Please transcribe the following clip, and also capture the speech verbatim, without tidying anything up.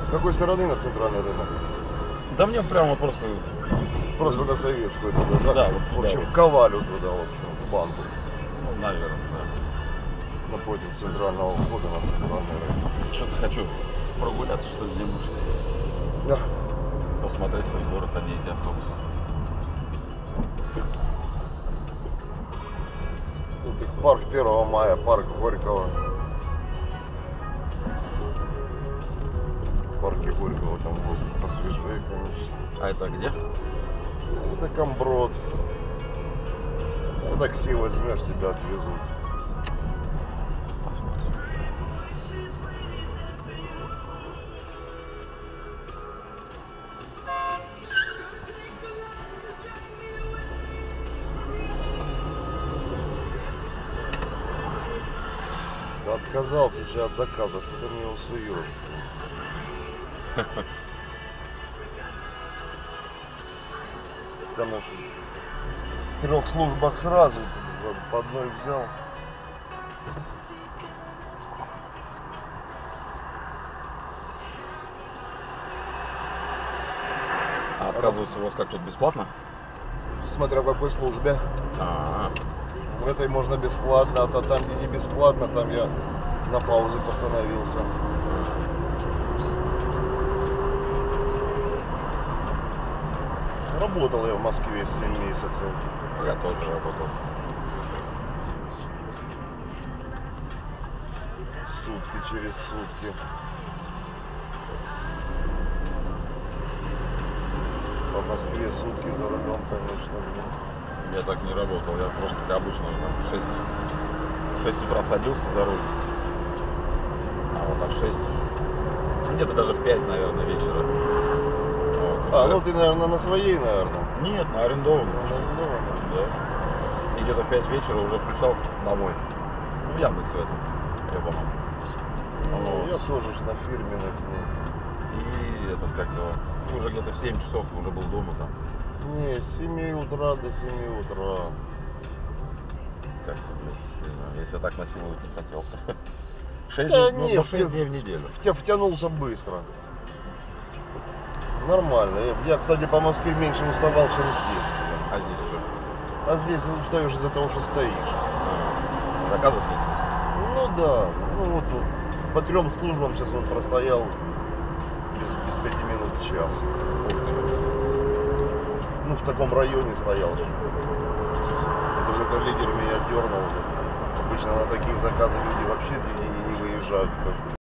С какой стороны на центральный рынок? Да мне прямо просто... Просто на Советскую туда, да? Да, вот в туда общем, вот. Ковалю туда, в общем, в банку. Ну, наверное, да. Напротив центрального входа на центральный рынок. Что-то хочу прогуляться, что ли, немножко. Да. Посмотреть хоть город, а не эти автобусы. Тут их парк первого мая, парк Горького. В парке Горького там воздух посвежее, конечно. А это где? Это Камброд. Ну, такси возьмешь, тебя отвезут. Посмотрим. Ты отказался же от заказа, что ты мне его суешь? Потому что в трех службах сразу по одной взял. А отказываться у вас как тут бесплатно? Смотря в какой службе. А, В этой можно бесплатно, а там, где не бесплатно, там я на паузу постановился. Работал я в Москве семь месяцев. я тоже работал. Сутки через сутки. По Москве сутки за рулем, конечно. блин. Я так не работал, я просто как обычно там, в шесть, в шесть утра садился за руль. А вот а в шесть, где-то даже в пять, наверное, вечера. Вот, А, уже- ну ты, наверное, на своей, наверное. Нет, на арендованном. На арендованной. Да. И где-то в пять вечера уже включался домой. В Яндексе в этом. Я по-моему. Ну, Вот. я тоже ж на фирменных. Ну. И этот как его, уже где-то в семь часов уже был дома там. Не, с семи утра до семи утра. Как-то, блядь, не знаю, я себя так насиловать не хотел. Шесть Да дней, ну, нет, ну, шесть ты- дней в неделю. В тебя втянулся быстро. Нормально. Я, я, кстати, по Москве меньше уставал, чем здесь. А здесь что? А здесь устаешь из-за того, что стоишь. А, заказов нет смысла. Ну да. Ну вот, вот по трем службам сейчас он простоял без, без пяти минут в час. Ух ты. Ну, в таком районе стоял. что- Это же это лидер меня дернул. Обычно на такие заказы люди вообще не, не, не выезжают.